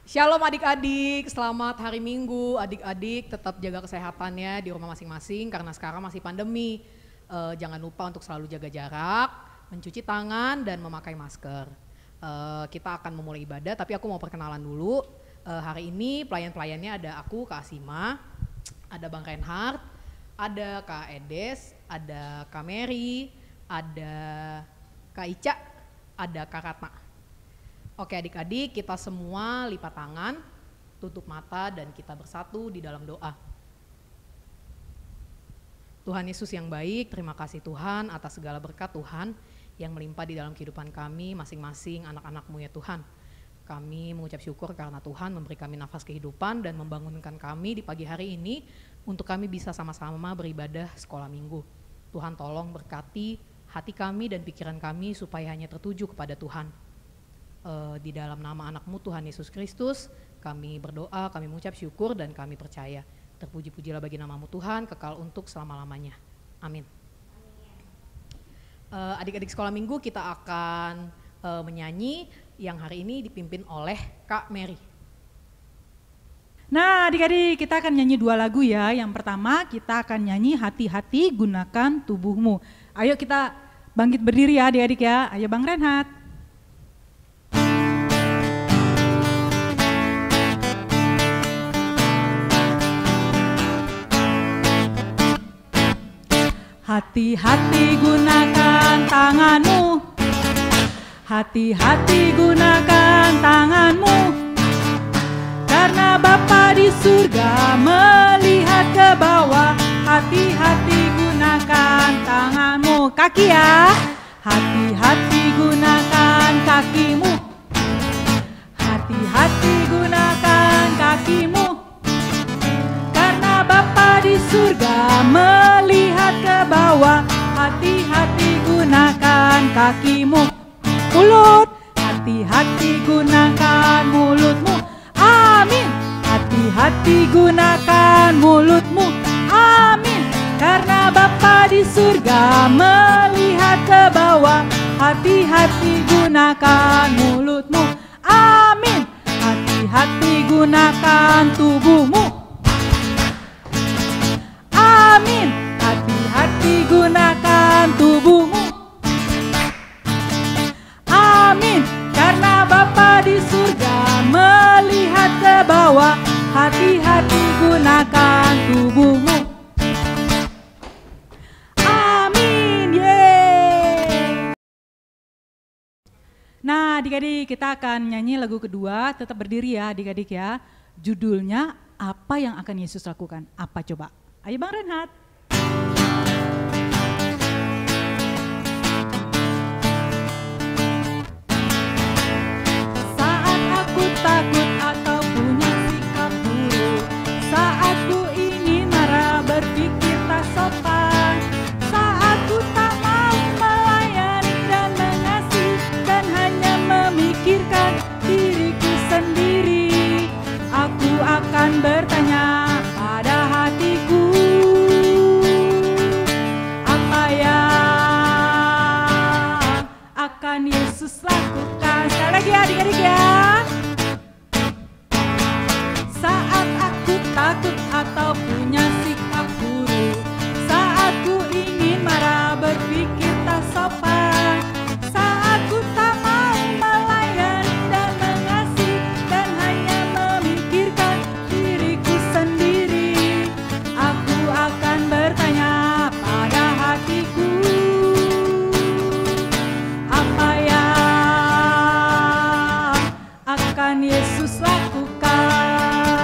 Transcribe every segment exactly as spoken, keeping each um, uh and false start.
Shalom adik-adik, selamat hari Minggu. Adik-adik tetap jaga kesehatannya di rumah masing-masing karena sekarang masih pandemi. Uh, jangan lupa untuk selalu jaga jarak, mencuci tangan dan memakai masker. Uh, kita akan memulai ibadah, tapi aku mau perkenalan dulu. Uh, hari ini pelayan-pelayannya ada aku, Kak Asima, ada Bang Reinhardt, ada Kak Edes, ada Kak Mary, ada Kak Ica, ada Kak Ratna. Oke adik-adik, kita semua lipat tangan, tutup mata dan kita bersatu di dalam doa. Tuhan Yesus yang baik, terima kasih Tuhan atas segala berkat Tuhan yang melimpah di dalam kehidupan kami masing-masing anak-anak-Mu ya Tuhan. Kami mengucap syukur karena Tuhan memberi kami nafas kehidupan dan membangunkan kami di pagi hari ini untuk kami bisa sama-sama beribadah sekolah minggu. Tuhan tolong berkati hati kami dan pikiran kami supaya hanya tertuju kepada Tuhan. Uh, di dalam nama anak-Mu Tuhan Yesus Kristus kami berdoa, kami mengucap syukur dan kami percaya. Terpuji-pujilah bagi nama-Mu Tuhan, kekal untuk selama-lamanya. Amin. Uh, adik-adik sekolah minggu kita akan uh, menyanyi yang hari ini dipimpin oleh Kak Mary. Nah adik-adik kita akan nyanyi dua lagu ya. Yang pertama kita akan nyanyi Hati-hati Gunakan Tubuhmu. Ayo kita bangkit berdiri ya adik-adik ya. Ayo Bang Reinhardt. Hati-hati gunakan tanganmu, hati-hati gunakan tanganmu, karena Bapa di surga melihat ke bawah. Hati-hati gunakan tanganmu, kaki ya, hati-hati gunakan kakimu, hati-hati gunakan kakimu, karena Bapa di surga melihat ke bawah. Hati-hati gunakan kakimu. Mulut, hati-hati gunakan mulutmu. Amin. Hati-hati gunakan mulutmu. Amin. Karena Bapa di surga melihat ke bawah. Hati-hati gunakan mulutmu. Amin. Hati-hati gunakan tubuhmu. Amin. Hati-hati gunakan tubuhmu. Amin. Karena Bapa di surga melihat ke bawah. Hati-hati gunakan tubuhmu. Amin. Yeay. Nah adik-adik kita akan nyanyi lagu kedua. Tetap berdiri ya adik-adik ya. Judulnya Apa Yang Akan Yesus Lakukan. Apa coba? Ayo Bang Reinhardt. Saat aku takut atau punya sikap buruk, saat ku ingin marah berpikir tak sopan, saat ku tak mau melayani dan mengasihi dan hanya memikirkan diriku sendiri, aku akan bertanya pada hatiku, apa yang akan Yesus lakukan? Sekali lagi ya adik-adik ya. Saat aku takut atau punya sikap buruk, saat ku ingin marah berpikir tak sopan, saat ku tak mau melayani dan mengasihi dan hanya memikirkan diriku sendiri, aku akan bertanya pada hatiku, apa yang akan Yesus lakukan?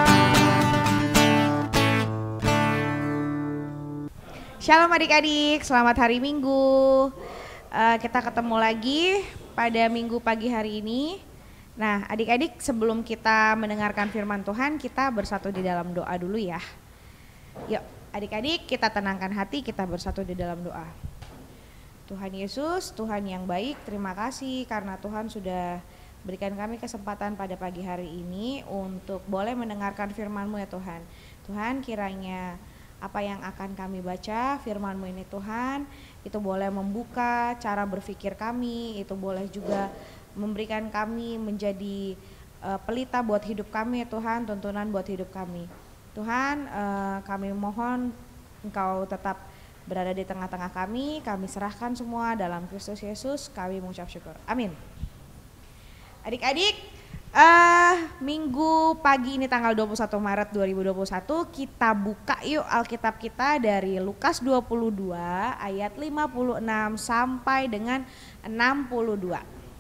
Shalom adik-adik, selamat hari Minggu. Uh, kita ketemu lagi pada Minggu pagi hari ini. Nah adik-adik, sebelum kita mendengarkan firman Tuhan, kita bersatu di dalam doa dulu ya. Yuk adik-adik, kita tenangkan hati, kita bersatu di dalam doa. Tuhan Yesus, Tuhan yang baik, terima kasih karena Tuhan sudah berikan kami kesempatan pada pagi hari ini untuk boleh mendengarkan firman-Mu ya Tuhan. Tuhan, kiranya apa yang akan kami baca, firman-Mu ini Tuhan, itu boleh membuka cara berpikir kami, itu boleh juga memberikan kami menjadi uh, pelita buat hidup kami Tuhan, tuntunan buat hidup kami. Tuhan, uh, kami mohon Engkau tetap berada di tengah-tengah kami, kami serahkan semua dalam Kristus Yesus, kami mengucap syukur. Amin. Adik-adik, uh, minggu pagi ini tanggal dua puluh satu Maret dua ribu dua puluh satu kita buka yuk Alkitab kita dari Lukas dua puluh dua ayat lima puluh enam sampai dengan enam puluh dua.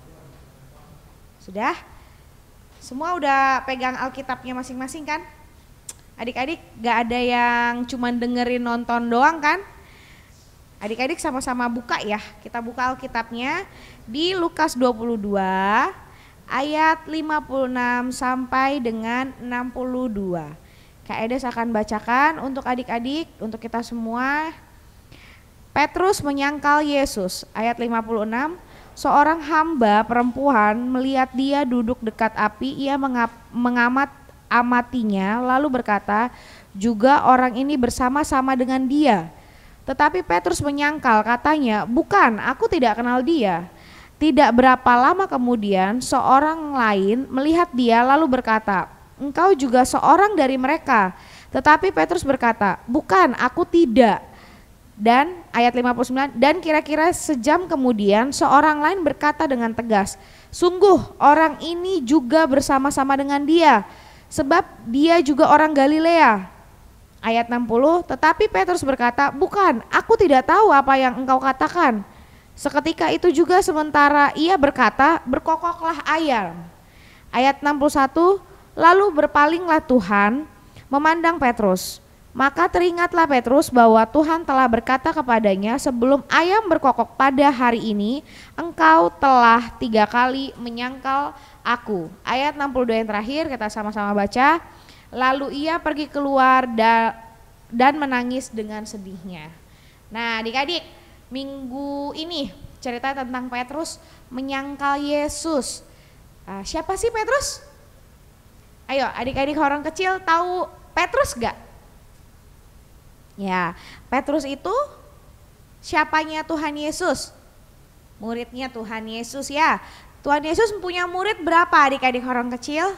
Sudah? Semua udah pegang Alkitabnya masing-masing kan? Adik-adik gak ada yang cuman dengerin nonton doang kan? Adik-adik sama-sama buka ya, kita buka Alkitabnya di Lukas dua puluh dua ayat lima puluh enam sampai dengan enam puluh dua. Kak Edes akan bacakan untuk adik-adik, untuk kita semua. Petrus menyangkal Yesus, ayat lima puluh enam. Seorang hamba perempuan melihat dia duduk dekat api, ia mengap, mengamat amatinya lalu berkata, juga orang ini bersama-sama dengan dia. Tetapi Petrus menyangkal, katanya, bukan, aku tidak kenal dia. Tidak berapa lama kemudian seorang lain melihat dia lalu berkata, engkau juga seorang dari mereka. Tetapi Petrus berkata, bukan, aku tidak. Dan ayat lima puluh sembilan, dan kira-kira sejam kemudian seorang lain berkata dengan tegas, sungguh orang ini juga bersama-sama dengan dia, sebab dia juga orang Galilea. Ayat enam puluh, tetapi Petrus berkata, bukan, aku tidak tahu apa yang engkau katakan. Seketika itu juga sementara ia berkata, berkokoklah ayam. Ayat enam puluh satu, lalu berpalinglah Tuhan memandang Petrus. Maka teringatlah Petrus bahwa Tuhan telah berkata kepadanya, sebelum ayam berkokok pada hari ini, engkau telah tiga kali menyangkal aku. Ayat enam puluh dua yang terakhir kita sama-sama baca. Lalu ia pergi keluar da- dan menangis dengan sedihnya. Nah adik-adik, minggu ini cerita tentang Petrus menyangkal Yesus. Nah, siapa sih Petrus? Ayo adik-adik orang kecil tahu Petrus gak? Ya, Petrus itu siapanya Tuhan Yesus? Muridnya Tuhan Yesus ya. Tuhan Yesus punya murid berapa adik-adik orang kecil?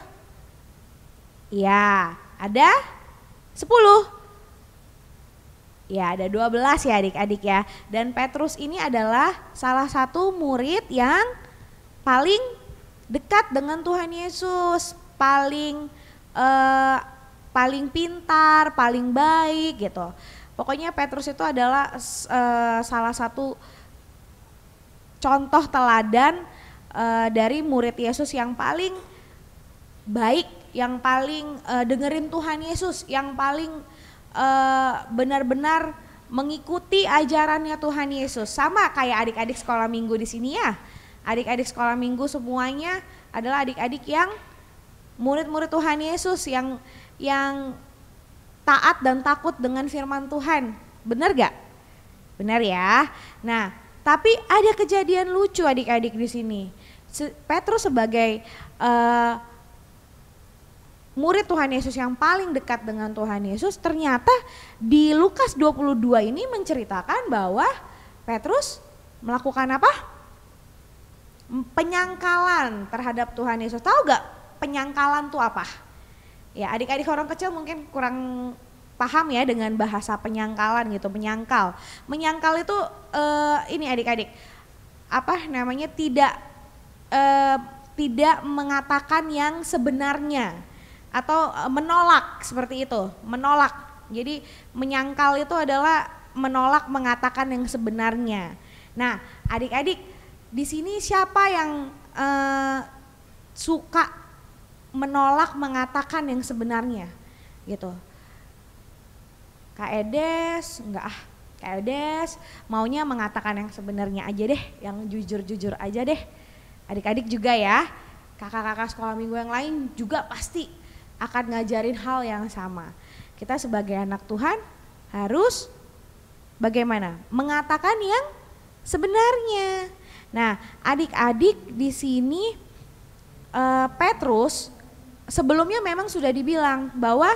Ya, ada sepuluh. Ya, ada dua belas ya adik-adik ya. Dan Petrus ini adalah salah satu murid yang paling dekat dengan Tuhan Yesus, paling eh, paling pintar, paling baik gitu. Pokoknya Petrus itu adalah uh, salah satu contoh teladan uh, dari murid Yesus yang paling baik, yang paling uh, dengerin Tuhan Yesus, yang paling uh, benar-benar mengikuti ajarannya Tuhan Yesus. Sama kayak adik-adik sekolah minggu di sini ya. Adik-adik sekolah minggu semuanya adalah adik-adik yang murid-murid Tuhan Yesus yang yang taat dan takut dengan firman Tuhan. Benar gak? Benar ya. Nah, tapi ada kejadian lucu adik-adik di sini. Petrus sebagai uh, murid Tuhan Yesus yang paling dekat dengan Tuhan Yesus, ternyata di Lukas dua puluh dua ini menceritakan bahwa Petrus melakukan apa? Penyangkalan terhadap Tuhan Yesus. Tahu gak penyangkalan itu apa? Ya, adik-adik orang kecil mungkin kurang paham ya dengan bahasa penyangkalan gitu, menyangkal. Menyangkal itu uh, ini adik-adik, apa namanya, tidak uh, tidak mengatakan yang sebenarnya atau uh, menolak seperti itu, menolak. Jadi menyangkal itu adalah menolak mengatakan yang sebenarnya. Nah, adik-adik di sini siapa yang uh, suka menolak mengatakan yang sebenarnya gitu? Kak Edes, enggak ah, Kak Edes maunya mengatakan yang sebenarnya aja deh, yang jujur-jujur aja deh. Adik-adik juga ya, kakak-kakak sekolah minggu yang lain juga pasti akan ngajarin hal yang sama. Kita sebagai anak Tuhan harus bagaimana? Mengatakan yang sebenarnya. Nah, adik-adik di sini uh, Petrus sebelumnya memang sudah dibilang bahwa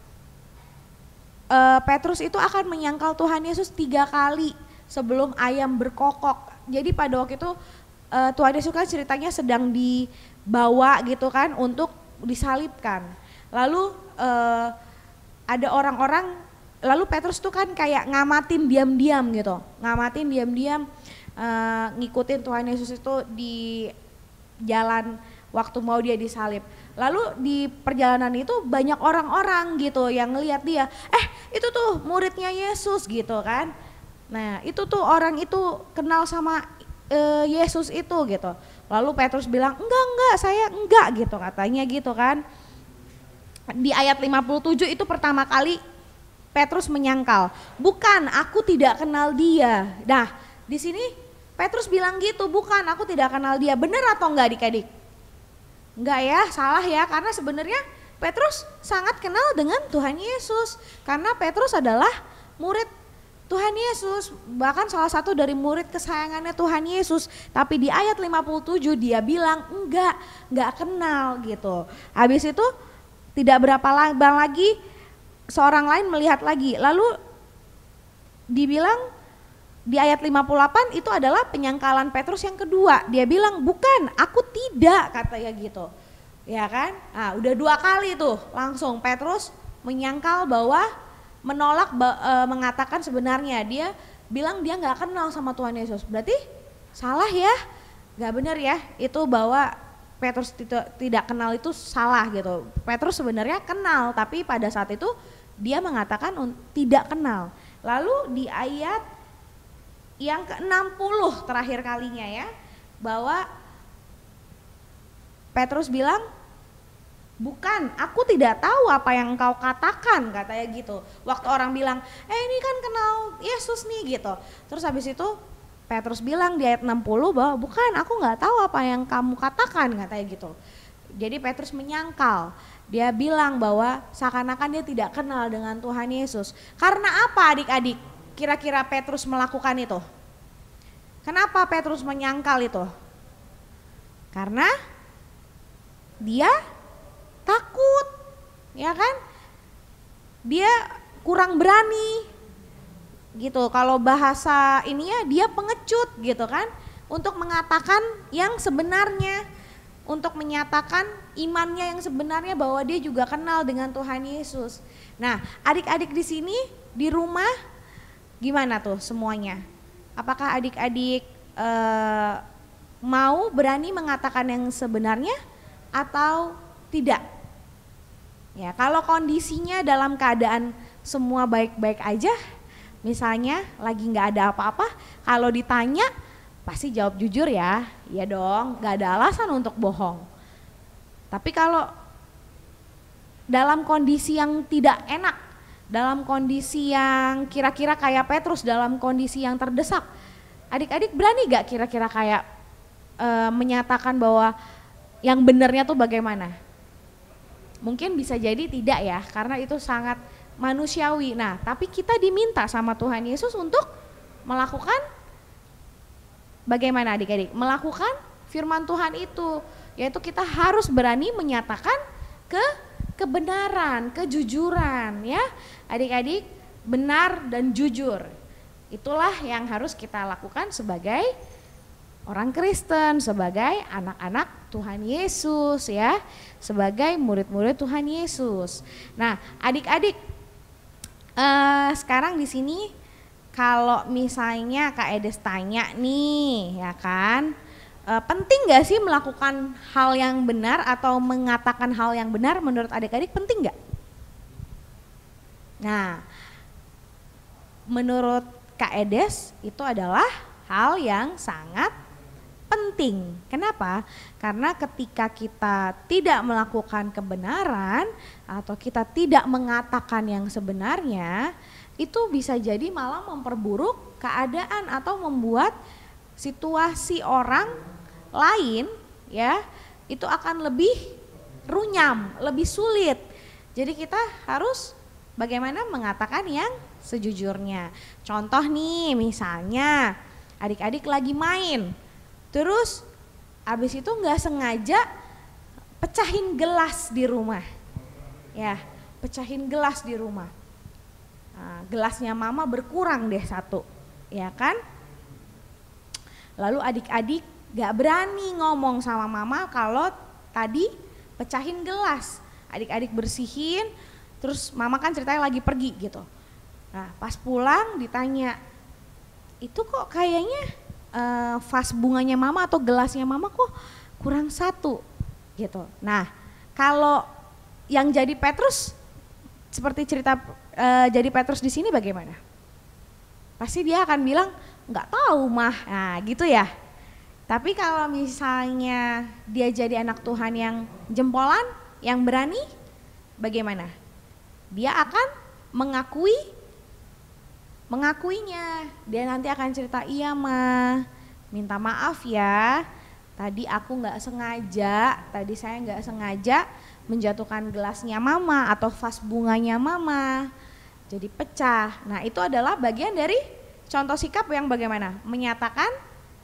uh, Petrus itu akan menyangkal Tuhan Yesus tiga kali sebelum ayam berkokok. Jadi pada waktu itu uh, Tuhan Yesus kan ceritanya sedang dibawa gitu kan untuk disalibkan. Lalu uh, ada orang-orang, lalu Petrus tuh kan kayak ngamatin diam-diam gitu, ngamatin diam-diam uh, ngikutin Tuhan Yesus itu di jalan waktu mau dia disalib. Lalu di perjalanan itu banyak orang-orang gitu yang ngelihat dia, eh itu tuh muridnya Yesus gitu kan. Nah itu tuh orang itu kenal sama uh, Yesus itu gitu. Lalu Petrus bilang, enggak enggak saya enggak gitu katanya gitu kan. Di ayat lima puluh tujuh itu pertama kali Petrus menyangkal, bukan aku tidak kenal dia. Nah di sini Petrus bilang gitu, bukan aku tidak kenal dia. Benar atau enggak adik-adik? Enggak ya, salah ya, karena sebenarnya Petrus sangat kenal dengan Tuhan Yesus. Karena Petrus adalah murid Tuhan Yesus, bahkan salah satu dari murid kesayangannya Tuhan Yesus. Tapi di ayat lima puluh tujuh dia bilang enggak, enggak kenal gitu. Habis itu tidak berapa lama lagi seorang lain melihat lagi. Lalu dibilang di ayat lima puluh delapan itu adalah penyangkalan Petrus yang kedua. Dia bilang bukan, aku tidak, katanya gitu. Ya kan? Nah, udah dua kali tuh langsung Petrus menyangkal bahwa menolak e, mengatakan sebenarnya. Dia bilang dia nggak kenal sama Tuhan Yesus. Berarti salah ya? Nggak benar ya? Itu bahwa Petrus tidak, tidak kenal itu salah gitu. Petrus sebenarnya kenal, tapi pada saat itu dia mengatakan tidak kenal. Lalu di ayat yang ke enam puluh terakhir kalinya ya, bahwa Petrus bilang, bukan, aku tidak tahu apa yang engkau katakan, katanya gitu. Waktu orang bilang, eh ini kan kenal Yesus nih gitu. Terus habis itu Petrus bilang di ayat enam puluh bahwa bukan, aku gak tahu apa yang kamu katakan, katanya gitu. Jadi Petrus menyangkal, dia bilang bahwa seakan-akan dia tidak kenal dengan Tuhan Yesus. Karena apa adik-adik? Kira-kira Petrus melakukan itu? Kenapa Petrus menyangkal itu? Karena dia takut, ya kan? Dia kurang berani gitu. Kalau bahasa ininya dia pengecut gitu kan, untuk mengatakan yang sebenarnya, untuk menyatakan imannya yang sebenarnya bahwa dia juga kenal dengan Tuhan Yesus. Nah, adik-adik di sini di rumah gimana tuh semuanya? Apakah adik-adik eh, mau berani mengatakan yang sebenarnya atau tidak? Ya, kalau kondisinya dalam keadaan semua baik-baik aja, misalnya lagi nggak ada apa-apa, kalau ditanya pasti jawab jujur ya, iya dong, nggak ada alasan untuk bohong. Tapi kalau dalam kondisi yang tidak enak, dalam kondisi yang kira-kira kayak Petrus, dalam kondisi yang terdesak, adik-adik berani gak kira-kira kayak e, menyatakan bahwa yang benarnya tuh bagaimana? Mungkin bisa jadi tidak ya, karena itu sangat manusiawi. Nah, tapi kita diminta sama Tuhan Yesus untuk melakukan bagaimana adik-adik? Melakukan firman Tuhan itu, yaitu kita harus berani menyatakan ke kebenaran, kejujuran ya adik-adik, benar dan jujur. Itulah yang harus kita lakukan sebagai orang Kristen, sebagai anak-anak Tuhan Yesus ya, sebagai murid-murid Tuhan Yesus. Nah adik-adik eh, sekarang di sini kalau misalnya Kak Edes tanya nih ya kan, E, penting gak sih melakukan hal yang benar atau mengatakan hal yang benar, menurut adik-adik penting gak? Nah, menurut Kak Edes itu adalah hal yang sangat penting. Kenapa? Karena ketika kita tidak melakukan kebenaran atau kita tidak mengatakan yang sebenarnya, itu bisa jadi malah memperburuk keadaan atau membuat situasi orang lain ya itu akan lebih runyam, lebih sulit. Jadi kita harus bagaimana mengatakan yang sejujurnya. Contoh nih misalnya adik-adik lagi main, terus abis itu nggak sengaja pecahin gelas di rumah, ya pecahin gelas di rumah. Nah, gelasnya mama berkurang deh satu, ya kan? Lalu adik-adik gak berani ngomong sama mama kalau tadi pecahin gelas, adik-adik bersihin, terus mama kan ceritanya lagi pergi gitu. Nah pas pulang ditanya, itu kok kayaknya uh, vas bunganya mama atau gelasnya mama kok kurang satu gitu. Nah kalau yang jadi Petrus seperti cerita uh, jadi Petrus di sini bagaimana? Pasti dia akan bilang nggak tahu mah, nah gitu ya. Tapi kalau misalnya dia jadi anak Tuhan yang jempolan, yang berani, bagaimana? Dia akan mengakui, mengakuinya. Dia nanti akan cerita, iya mah, minta maaf ya. Tadi aku nggak sengaja, tadi saya nggak sengaja menjatuhkan gelasnya mama atau vas bunganya mama, jadi pecah. Nah itu adalah bagian dari contoh sikap yang bagaimana? Menyatakan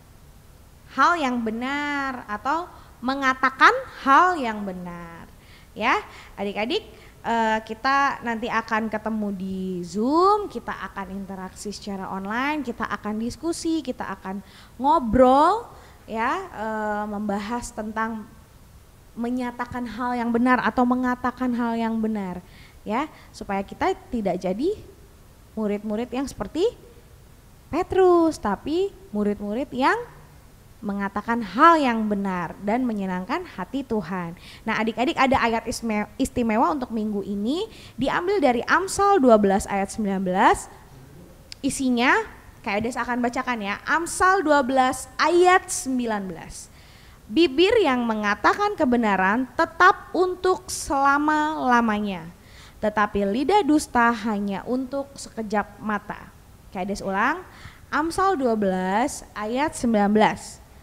hal yang benar atau mengatakan hal yang benar. Ya, adik-adik uh, kita nanti akan ketemu di Zoom, kita akan interaksi secara online, kita akan diskusi, kita akan ngobrol ya, uh, membahas tentang menyatakan hal yang benar atau mengatakan hal yang benar ya, supaya kita tidak jadi murid-murid yang seperti Petrus, tapi murid-murid yang mengatakan hal yang benar dan menyenangkan hati Tuhan. Nah adik-adik ada ayat istimewa untuk minggu ini, diambil dari Amsal dua belas ayat sembilan belas. Isinya Kak Edes akan bacakan ya, Amsal dua belas ayat sembilan belas. Bibir yang mengatakan kebenaran tetap untuk selama-lamanya, tetapi lidah dusta hanya untuk sekejap mata. Kak Edes ulang, Amsal dua belas ayat sembilan belas.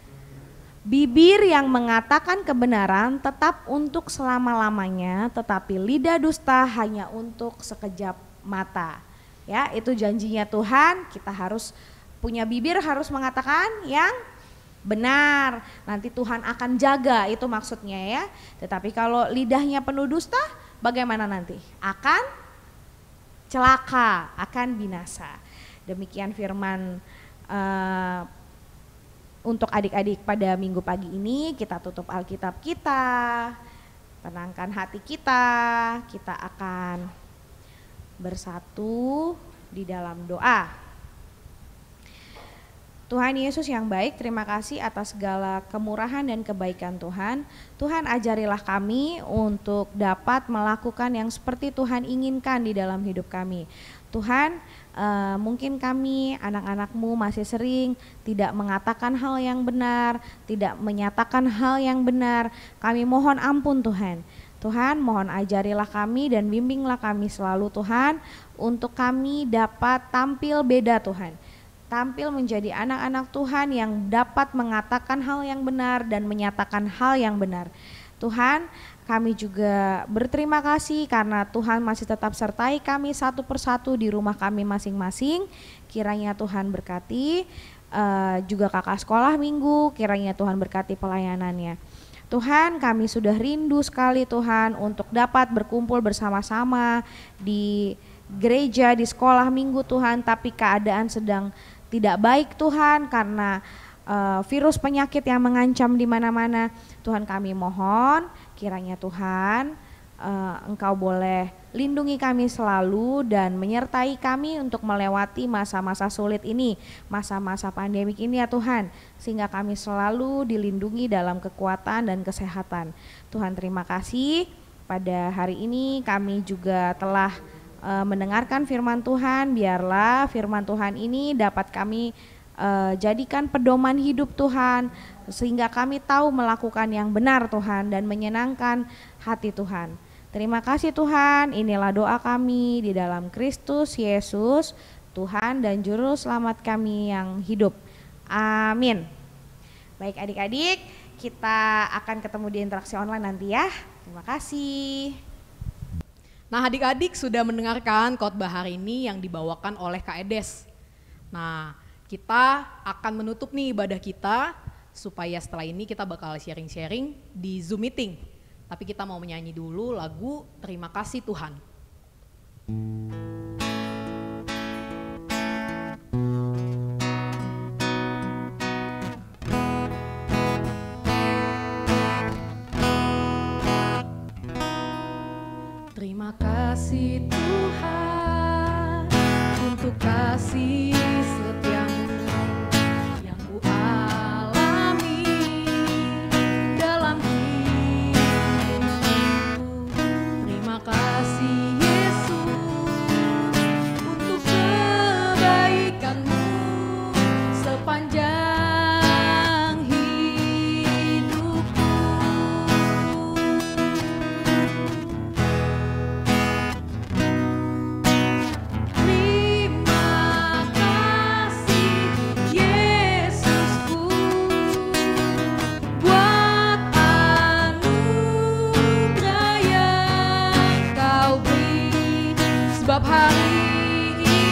Bibir yang mengatakan kebenaran tetap untuk selama-lamanya, tetapi lidah dusta hanya untuk sekejap mata. Ya, itu janjinya Tuhan, kita harus punya bibir, harus mengatakan yang benar. Nanti Tuhan akan jaga, itu maksudnya ya. Tetapi kalau lidahnya penuh dusta, bagaimana nanti? Akan celaka, akan binasa. Demikian firman uh, untuk adik-adik pada minggu pagi ini. Kita tutup Alkitab kita, tenangkan hati kita, kita akan bersatu di dalam doa. Tuhan Yesus yang baik, terima kasih atas segala kemurahan dan kebaikan Tuhan. Tuhan ajarilah kami untuk dapat melakukan yang seperti Tuhan inginkan di dalam hidup kami. Tuhan, uh, mungkin kami anak-anak-Mu masih sering tidak mengatakan hal yang benar, tidak menyatakan hal yang benar. Kami mohon ampun Tuhan. Tuhan, mohon ajarilah kami dan bimbinglah kami selalu Tuhan, untuk kami dapat tampil beda Tuhan. Tampil menjadi anak-anak Tuhan yang dapat mengatakan hal yang benar dan menyatakan hal yang benar. Tuhan, kami juga berterima kasih karena Tuhan masih tetap sertai kami satu persatu di rumah kami masing-masing. Kiranya Tuhan berkati uh, juga kakak sekolah minggu, kiranya Tuhan berkati pelayanannya. Tuhan, kami sudah rindu sekali Tuhan untuk dapat berkumpul bersama-sama di gereja, di sekolah minggu Tuhan, tapi keadaan sedang tidak baik Tuhan karena uh, virus penyakit yang mengancam di mana-mana. Tuhan, kami mohon kiranya Tuhan uh, Engkau boleh lindungi kami selalu dan menyertai kami untuk melewati masa-masa sulit ini, masa-masa pandemik ini ya Tuhan, sehingga kami selalu dilindungi dalam kekuatan dan kesehatan. Tuhan, terima kasih pada hari ini kami juga telah uh, mendengarkan firman Tuhan. Biarlah firman Tuhan ini dapat kami uh, jadikan pedoman hidup Tuhan, sehingga kami tahu melakukan yang benar Tuhan dan menyenangkan hati Tuhan. Terima kasih Tuhan, inilah doa kami di dalam Kristus Yesus, Tuhan dan Juru Selamat kami yang hidup. Amin. Baik adik-adik, kita akan ketemu di interaksi online nanti ya. Terima kasih. Nah adik-adik sudah mendengarkan khotbah hari ini yang dibawakan oleh Kak Edes. Nah kita akan menutup nih ibadah kita, supaya setelah ini kita bakal sharing-sharing di Zoom meeting. Tapi kita mau menyanyi dulu lagu Terima Kasih Tuhan. kasih setiamu yang ku alami dalam hidupku. Terima kasih Yesus untuk kebaikanmu sepanjang hidupku. Terima kasih Yesusku buat anugerah yang Kau beri, sebab hari ini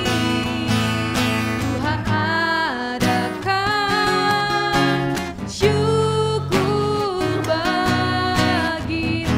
Tuhan adakan syukur bagimu.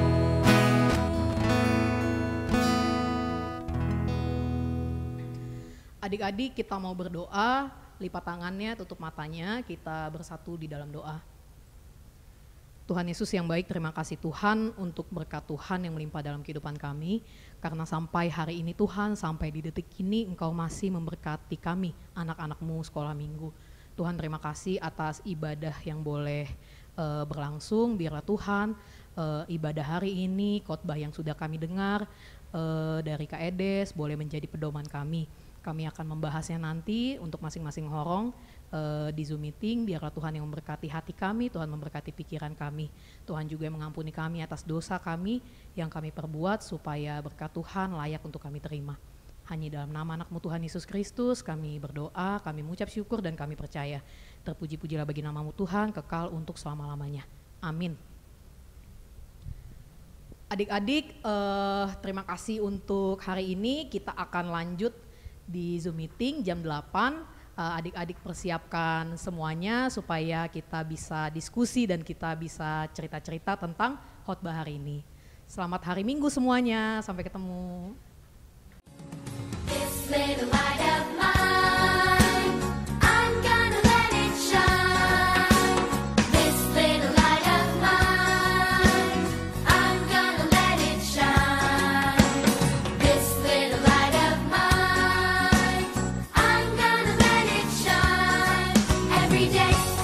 Adik-adik, kita mau berdoa, lipat tangannya, tutup matanya, kita bersatu di dalam doa. Tuhan Yesus yang baik, terima kasih Tuhan untuk berkat Tuhan yang melimpah dalam kehidupan kami. Karena sampai hari ini Tuhan, sampai di detik ini Engkau masih memberkati kami, anak-anak-Mu sekolah minggu. Tuhan terima kasih atas ibadah yang boleh eh, berlangsung. Biarlah Tuhan eh, ibadah hari ini, khotbah yang sudah kami dengar eh, dari Kak Edes boleh menjadi pedoman kami. Kami akan membahasnya nanti untuk masing-masing horong uh, di Zoom meeting. Biarlah Tuhan yang memberkati hati kami, Tuhan memberkati pikiran kami. Tuhan juga mengampuni kami atas dosa kami yang kami perbuat supaya berkat Tuhan layak untuk kami terima. Hanya dalam nama anak-Mu Tuhan Yesus Kristus kami berdoa, kami mengucap syukur dan kami percaya. Terpuji-pujilah bagi nama-Mu Tuhan, kekal untuk selama-lamanya. Amin. Adik-adik, uh, terima kasih untuk hari ini. Kita akan lanjut di Zoom meeting jam delapan. Uh, adik-adik persiapkan semuanya supaya kita bisa diskusi dan kita bisa cerita-cerita tentang khotbah hari ini. Selamat hari Minggu semuanya, sampai ketemu. This little light of mine, I'm gonna let it shine. This little light of mine, I'm gonna let it shine. This little light of mine, I'm gonna let it shine every day.